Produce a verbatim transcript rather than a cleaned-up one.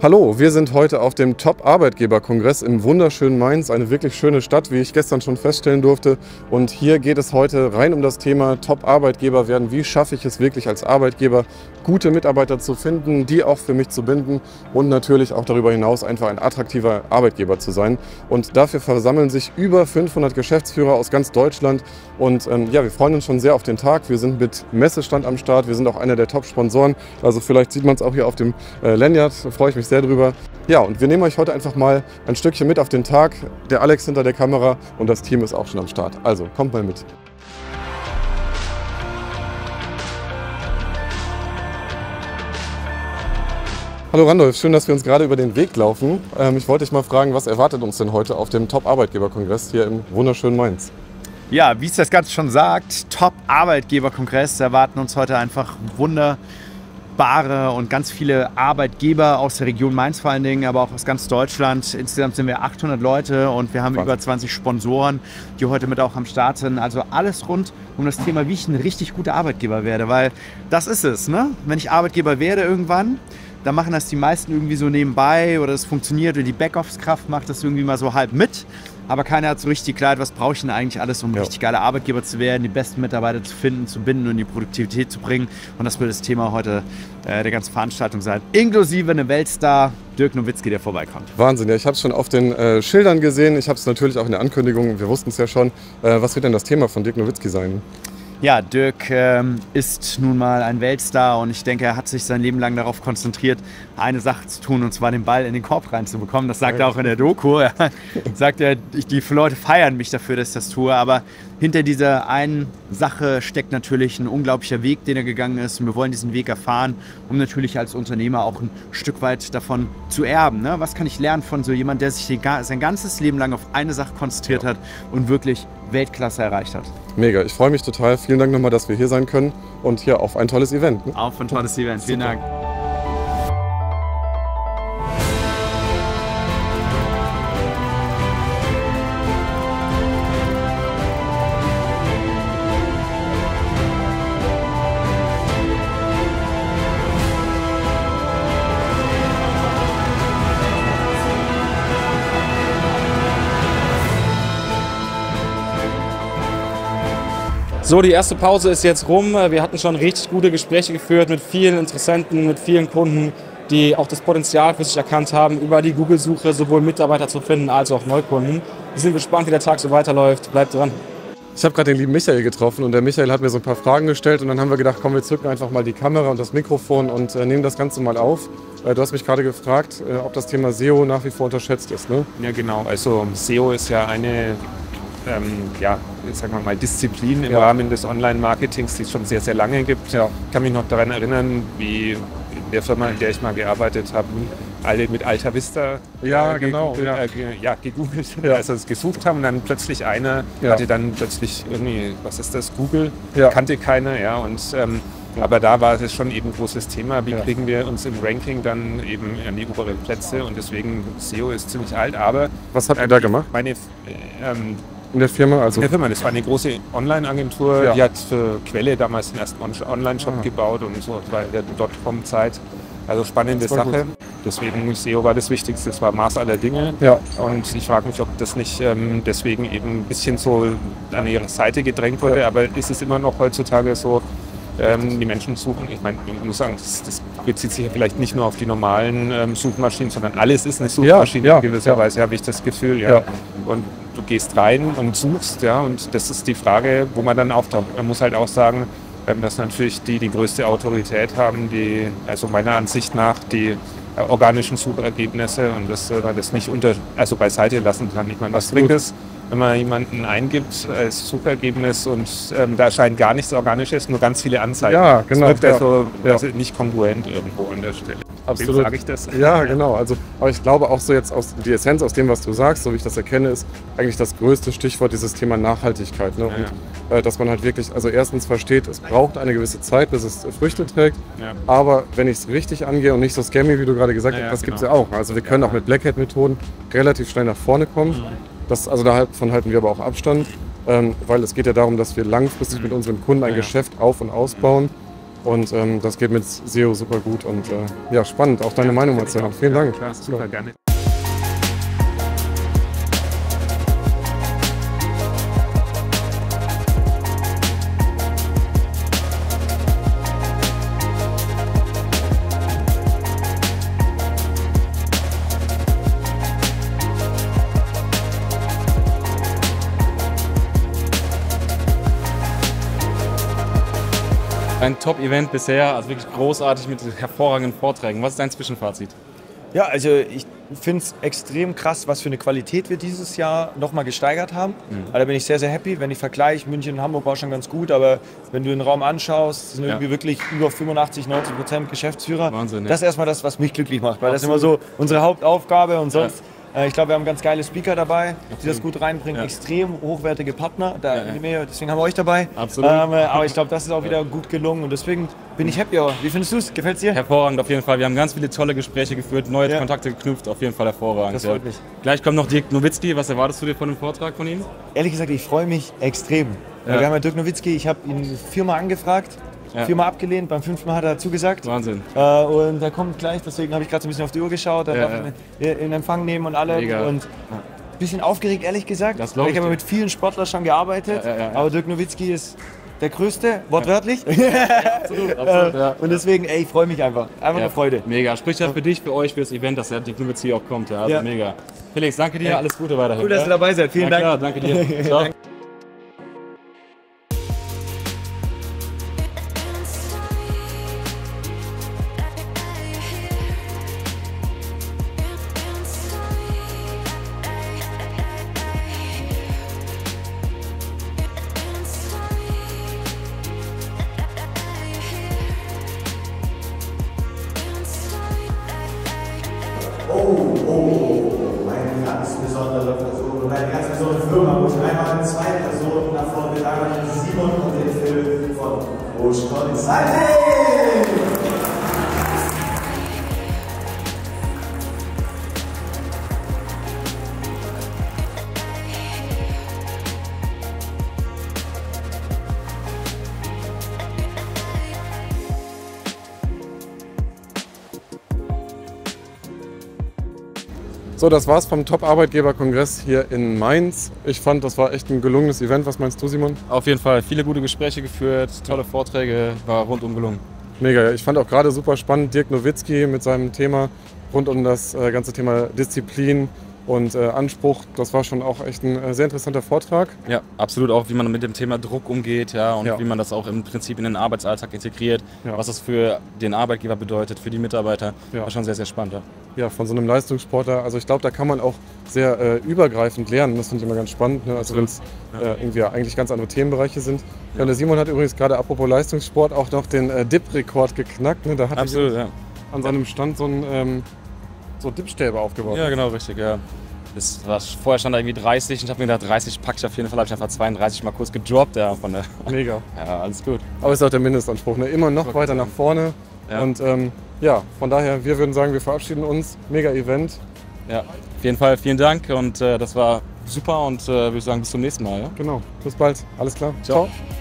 Hallo, wir sind heute auf dem Top-Arbeitgeber-Kongress im wunderschönen Mainz, eine wirklich schöne Stadt, wie ich gestern schon feststellen durfte. Und hier geht es heute rein um das Thema Top-Arbeitgeber werden. Wie schaffe ich es wirklich als Arbeitgeber, gute Mitarbeiter zu finden, die auch für mich zu binden und natürlich auch darüber hinaus einfach ein attraktiver Arbeitgeber zu sein. Und dafür versammeln sich über fünfhundert Geschäftsführer aus ganz Deutschland. Und ähm, ja, wir freuen uns schon sehr auf den Tag. Wir sind mit Messestand am Start, wir sind auch einer der Top-Sponsoren. Also vielleicht sieht man es auch hier auf dem äh, Lanyard, da freue ich mich sehr drüber. Ja, und wir nehmen euch heute einfach mal ein Stückchen mit auf den Tag. Der Alex hinter der Kamera und das Team ist auch schon am Start. Also kommt mal mit. Hallo Randolph, schön, dass wir uns gerade über den Weg laufen. Ähm, ich wollte dich mal fragen, was erwartet uns denn heute auf dem Top-Arbeitgeber-Kongress hier im wunderschönen Mainz? Ja, wie es das Ganze schon sagt, Top-Arbeitgeber-Kongress erwarten uns heute einfach wunderbare und ganz viele Arbeitgeber aus der Region Mainz vor allen Dingen, aber auch aus ganz Deutschland. Insgesamt sind wir achthundert Leute und wir haben Wahnsinn. Über zwanzig Sponsoren, die heute mit auch am Start sind. Also alles rund um das Thema, wie ich ein richtig guter Arbeitgeber werde, weil das ist es, ne? Wenn ich Arbeitgeber werde irgendwann, da machen das die meisten irgendwie so nebenbei oder es funktioniert oder die Backoffice-Kraft macht das irgendwie mal so halb mit. Aber keiner hat so richtig klar, was brauche ich denn eigentlich alles, um ja. richtig geiler Arbeitgeber zu werden, die besten Mitarbeiter zu finden, zu binden und die Produktivität zu bringen. Und das wird das Thema heute äh, der ganzen Veranstaltung sein. Inklusive einem Weltstar, Dirk Nowitzki, der vorbeikommt. Wahnsinn, ja, ich habe es schon auf den äh, Schildern gesehen, ich habe es natürlich auch in der Ankündigung, wir wussten es ja schon. Äh, was wird denn das Thema von Dirk Nowitzki sein? Ja, Dirk ähm, ist nun mal ein Weltstar und ich denke, er hat sich sein Leben lang darauf konzentriert, eine Sache zu tun, und zwar den Ball in den Korb reinzubekommen. Das sagt er auch in der Doku. Er sagt, er, die Leute feiern mich dafür, dass ich das tue, aber hinter dieser einen Sache steckt natürlich ein unglaublicher Weg, den er gegangen ist, und wir wollen diesen Weg erfahren, um natürlich als Unternehmer auch ein Stück weit davon zu erben. Ne? Was kann ich lernen von so jemand, der sich sein ganzes Leben lang auf eine Sache konzentriert hat und wirklich Weltklasse erreicht hat. Mega, ich freue mich total. Vielen Dank nochmal, dass wir hier sein können und hier auf ein tolles Event. Ne? Auf ein tolles Event. Vielen Dank. So, die erste Pause ist jetzt rum. Wir hatten schon richtig gute Gespräche geführt mit vielen Interessenten, mit vielen Kunden, die auch das Potenzial für sich erkannt haben, über die Google-Suche sowohl Mitarbeiter zu finden als auch Neukunden. Wir sind gespannt, wie der Tag so weiterläuft. Bleibt dran. Ich habe gerade den lieben Michael getroffen und der Michael hat mir so ein paar Fragen gestellt und dann haben wir gedacht, komm, wir zücken einfach mal die Kamera und das Mikrofon und äh, nehmen das Ganze mal auf. Äh, du hast mich gerade gefragt, äh, ob das Thema S E O nach wie vor unterschätzt ist, ne? Ja, genau. Also S E O ist ja eine Ähm, ja, sagen wir mal, Disziplin im ja. Rahmen des Online-Marketings, die es schon sehr, sehr lange gibt. Ja. Ich kann mich noch daran erinnern, wie in der Firma, in der ich mal gearbeitet habe, alle mit Alta Vista ja, äh, genau, gegoogelt, ja. Äh, ge, ja, gegoogelt, ja. also es gesucht haben und dann plötzlich einer ja. hatte dann plötzlich irgendwie, was ist das, Google, ja. kannte keiner, ja, und ähm, aber da war es schon eben ein großes Thema, wie ja. kriegen wir uns im Ranking dann eben an die oberen Plätze, und deswegen S E O ist ziemlich alt, aber... Was habt ihr ähm, da gemacht? Meine, äh, ähm, In der Firma? Also in der Firma, das war eine große Online-Agentur, ja. die hat für Quelle damals den ersten Online-Shop ah. gebaut und so, das war in der Dotcom-Zeit. Also spannende Sache. Gut. Deswegen S E O war das Wichtigste, das war Maß aller Dinge. Ja. Und ich frage mich, ob das nicht ähm, deswegen eben ein bisschen so an ihre Seite gedrängt wurde, ja. aber ist es immer noch heutzutage so, ähm, die Menschen suchen, ich meine, ich muss sagen, das, das bezieht sich ja vielleicht nicht nur auf die normalen ähm, Suchmaschinen, sondern alles ist eine Suchmaschine, ja, ja, in gewisser ja. Weise habe ich das Gefühl. Ja. Ja. Und du gehst rein und suchst, ja, und das ist die Frage, wo man dann auftaucht. Man muss halt auch sagen, dass natürlich die die größte Autorität haben, die, also meiner Ansicht nach, die organischen Suchergebnisse, und dass man das nicht unter, also beiseite lassen kann. Ich meine, was bringt es, wenn man jemanden eingibt als Suchergebnis und ähm, da erscheint gar nichts Organisches, nur ganz viele Anzeigen. Ja, genau. Das wirkt ja. also, ja. also nicht kongruent irgendwo an der Stelle. Absolut. Sage ich das? Ja, genau. Also, aber ich glaube auch so jetzt aus die Essenz aus dem, was du sagst, so wie ich das erkenne, ist eigentlich das größte Stichwort dieses Thema Nachhaltigkeit. Ne? Ja, und ja. Äh, dass man halt wirklich, also erstens versteht, es braucht eine gewisse Zeit, bis es Früchte trägt. Ja. Aber wenn ich es richtig angehe und nicht so scammy, wie du gerade gesagt hast, ja, ja, das genau. gibt es ja auch. Also wir können ja. auch mit Black Hat Methoden relativ schnell nach vorne kommen. Mhm. Das, also davon halten wir aber auch Abstand, ähm, weil es geht ja darum, dass wir langfristig mhm. mit unseren Kunden ein ja. Geschäft auf- und ausbauen. Und ähm, das geht mit S E O super gut und äh, ja, spannend, auch deine ja, Meinung mal zu hören. Vielen Dank. Klar, super, gerne. Ein Top-Event bisher, also wirklich großartig mit hervorragenden Vorträgen. Was ist dein Zwischenfazit? Ja, also ich finde es extrem krass, was für eine Qualität wir dieses Jahr nochmal gesteigert haben. Mhm. Also da bin ich sehr, sehr happy. Wenn ich vergleiche, München und Hamburg war schon ganz gut, aber wenn du den Raum anschaust, sind ja. irgendwie wirklich über fünfundachtzig, neunzig Prozent Geschäftsführer. Wahnsinn, ja. Das ist erstmal das, was mich glücklich macht, weil Absolut. das ist immer so unsere Hauptaufgabe und sonst... Ja. Ich glaube, wir haben ganz geile Speaker dabei, die das gut reinbringen. Ja. Extrem hochwertige Partner, da, ja, ja. deswegen haben wir euch dabei. Absolut. Ähm, aber ich glaube, das ist auch wieder gut gelungen und deswegen bin ich happy. Wie findest du es? Gefällt es dir? Hervorragend, auf jeden Fall. Wir haben ganz viele tolle Gespräche geführt, neue ja. Kontakte geknüpft, auf jeden Fall hervorragend. Das freut mich. Gleich kommt noch Dirk Nowitzki. Was erwartest du dir von dem Vortrag von ihm? Ehrlich gesagt, ich freue mich extrem. Ja. Wir haben ja Dirk Nowitzki, ich habe ihn viermal angefragt. Ja. Viermal abgelehnt, beim fünften Mal hat er zugesagt. Wahnsinn. Äh, und er kommt gleich, deswegen habe ich gerade so ein bisschen auf die Uhr geschaut. Er ja, darf ja. in Empfang nehmen und alle. Mega. Und ein bisschen aufgeregt, ehrlich gesagt. Das ich ich habe mit vielen Sportlern schon gearbeitet, ja, ja, ja. aber Dirk Nowitzki ist der Größte, wortwörtlich. Ja. absolut, absolut, ja. Und deswegen, ey, ich freue mich einfach. Einfach ja. eine Freude. Mega. Spricht ja für dich, für euch, für das Event, dass der Dirk Nowitzki auch kommt. Ja, also ja. mega. Felix, danke dir, alles Gute weiterhin. Cool, dass ihr dabei seid. Vielen Na Dank. Klar, danke dir. Ciao. Oh, oh, oh, eine ganz besondere Person und eine ganz besondere Firma, wo ich einmal zwei Personen nach vorne mit einmal den Simon und den Phil von Roche Consulting. So, das war's vom Top-Arbeitgeber-Kongress hier in Mainz. Ich fand, das war echt ein gelungenes Event. Was meinst du, Simon? Auf jeden Fall. Viele gute Gespräche geführt, tolle Vorträge, war rundum gelungen. Mega. Ich fand auch gerade super spannend Dirk Nowitzki mit seinem Thema rund um das äh, ganze Thema Disziplin und äh, Anspruch. Das war schon auch echt ein äh, sehr interessanter Vortrag. Ja, absolut auch, wie man mit dem Thema Druck umgeht, ja, und ja. wie man das auch im Prinzip in den Arbeitsalltag integriert, ja. was das für den Arbeitgeber bedeutet, für die Mitarbeiter. Ja. War schon sehr, sehr spannend. Ja, ja von so einem Leistungssportler. Also ich glaube, da kann man auch sehr äh, übergreifend lernen. Das finde ich immer ganz spannend. Ne? Also wenn es ja. äh, irgendwie eigentlich ganz andere Themenbereiche sind. Ja. Ja, der Simon hat übrigens gerade, apropos Leistungssport, auch noch den äh, Dip-Rekord geknackt. Ne? Da hat absolut, ja. an seinem Stand so ein ähm, so Dip-Stäbe aufgebaut. Ja, genau, richtig, ja. Das war, vorher stand da irgendwie dreißig und ich habe mir gedacht, dreißig packe ich auf jeden Fall, habe ich einfach zweiunddreißig mal kurz gedroppt. Ja, von der Mega. Ja, alles gut. Aber ist auch der Mindestanspruch, ne? Immer noch weiter nach vorne. Ja. Und ähm, ja, von daher, wir würden sagen, wir verabschieden uns. Mega Event. Ja, auf jeden Fall vielen Dank und äh, das war super und äh, würde sagen, bis zum nächsten Mal. Ja? Genau, bis bald. Alles klar. Ciao. Ciao.